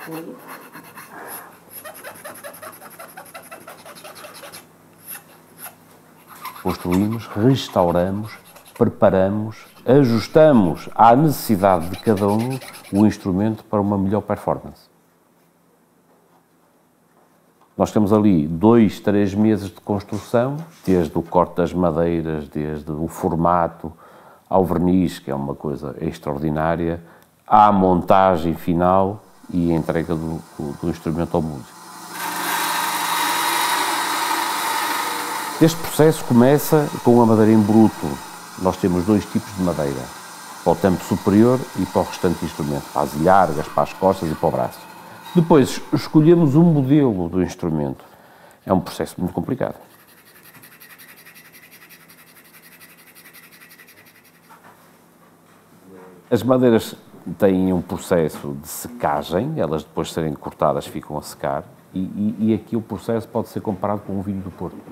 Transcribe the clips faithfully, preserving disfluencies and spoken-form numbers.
construir. Construímos, restauramos, preparamos, ajustamos à necessidade de cada um o instrumento para uma melhor performance. Nós temos ali dois, três meses de construção, desde o corte das madeiras, desde o formato, ao verniz, que é uma coisa extraordinária, à montagem final e a entrega do, do, do instrumento ao músico. Este processo começa com a madeira em bruto. Nós temos dois tipos de madeira, para o tampo superior e para o restante instrumento, para as ilhargas, para as costas e para o braço. Depois, escolhemos o modelo do instrumento. É um processo muito complicado. As madeiras têm um processo de secagem, elas depois de serem cortadas ficam a secar, e, e, e aqui o processo pode ser comparado com o vinho do Porto.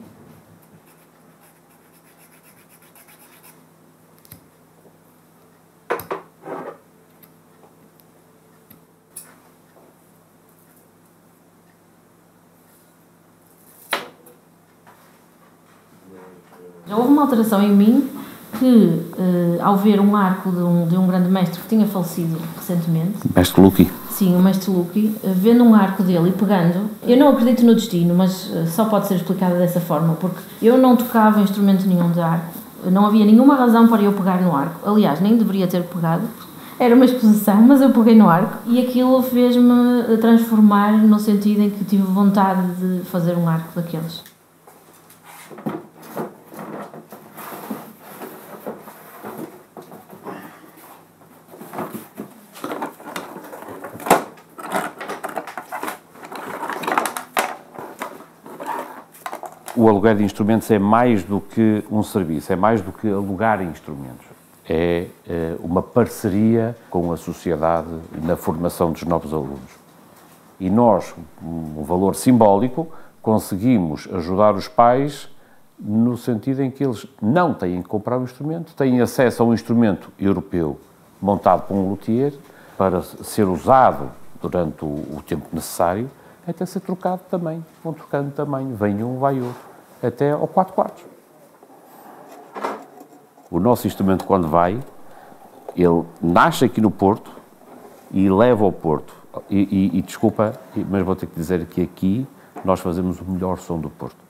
Houve uma alteração em mim que, eh, ao ver um arco de um, de um grande mestre que tinha falecido recentemente... Mestre Lucky. Sim, o mestre Lucky, eh, vendo um arco dele e pegando... Eu não acredito no destino, mas eh, só pode ser explicado dessa forma, porque eu não tocava instrumento nenhum de arco, não havia nenhuma razão para eu pegar no arco. Aliás, nem deveria ter pegado, era uma exposição, mas eu peguei no arco e aquilo fez-me transformar no sentido em que tive vontade de fazer um arco daqueles. O aluguer de instrumentos é mais do que um serviço, é mais do que alugar instrumentos. É, é uma parceria com a sociedade na formação dos novos alunos. E nós, um valor simbólico, conseguimos ajudar os pais no sentido em que eles não têm que comprar um instrumento, têm acesso a um instrumento europeu montado por um luthier para ser usado durante o, o tempo necessário, até ser trocado também, vão trocando também, vem um, vai outro, até ao quatro quartos. O nosso instrumento, quando vai, ele nasce aqui no Porto e leva ao Porto. E, e, e desculpa, mas vou ter que dizer que aqui nós fazemos o melhor som do Porto.